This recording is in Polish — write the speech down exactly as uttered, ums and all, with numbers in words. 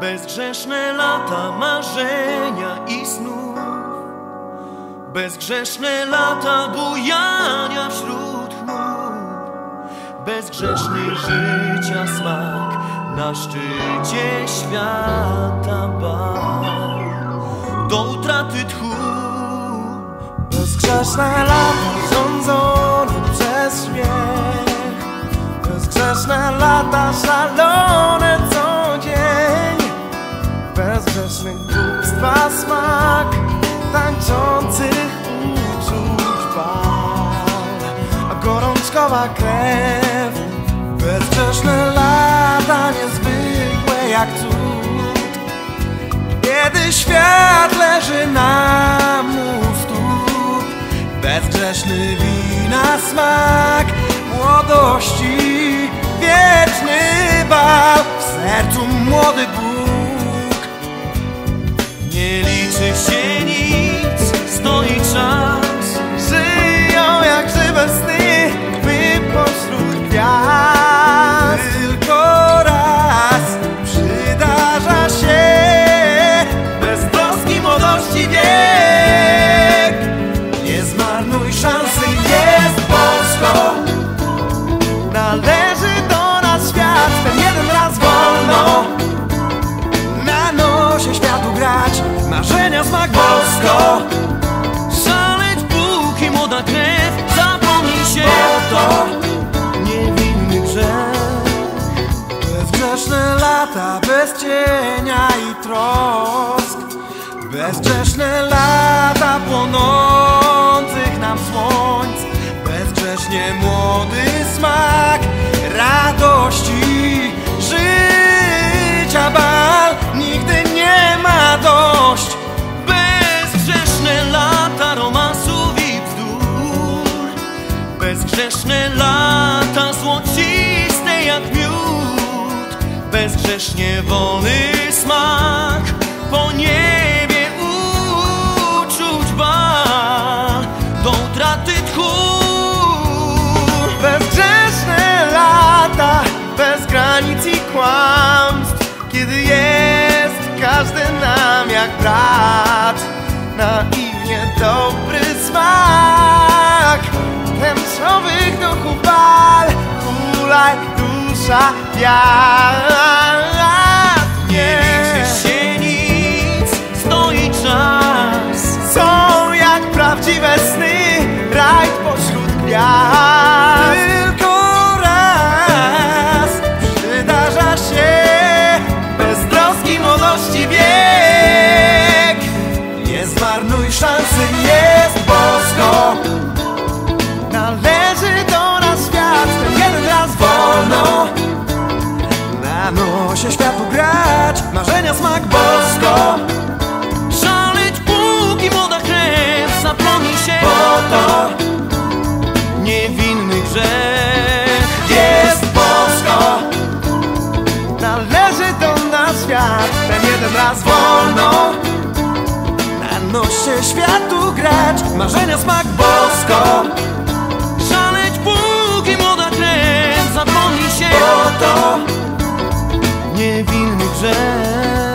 Bezgrzeszne lata marzenia i snów, bezgrzeszne lata bujania wśród chmur, bezgrzeszny życia smak na szczycie świata bal, do utraty tchu. Bezgrzeszne lata rządzone przez śmiech, bezgrzeszne lata szalone co dzień, bezgrzesznych głupstwa smak tańczących uczuć bal, a gorączkowa krew. Bezgrzeszne lata niezwykłe jak cud, kiedy świat leży nam u stóp. Bezgrzeszny wina smak młodości, wieczny bal, w sercu młody Bóg. Nie liczy się nic, stoi czas, żyją jak żywe sny, my pośród gwiazd. Tylko raz przydarza się beztroski młodości wiek. Nie zmarnuj szansy, jest bosko, należy do nas świat, ten jeden raz wolno na nosie światu grać, marzenia smak bosko. szaleć póki młoda krew, zapomnij się, To niewinny grzech. bezgrzeszne lata bez cienia i trosk, bezgrzeszne lata płonących nam słońc, bezgrześnie młody smak radości życia bal, nigdy nie ma dość. Bezgrzeszne lata romansów i bzdur, bezgrzeszne lata złociste jak miód, bezgrześnie wolny smak po niebie uczuć bal, do utraty tchu. Bezgrzeszne lata bez granic i kłamstw, kiedy jest każdy nam jak brat, na imię dobry smak tęczowych duchów bal, hulaj dusza wiatr. Nie liczy się nic, stoi czas, Są jak prawdziwe sny, rajd pośród gwiazd. Tylko raz przydarza się beztroski młodości wiek. Nie zmarnuj szansy, jest bosko, należy do nas świat, ten jeden raz wolno na nosie światu grać, marzenia smak bosko. szaleć póki młoda krew, zapomnij się, Bo to niewinny grzech. jest bosko, należy do nas świat, ten jeden raz wolno na nosie światu grać, marzenia smak bosko. szaleć póki młoda krew, zapomnij się, Bo to niewinny grzech.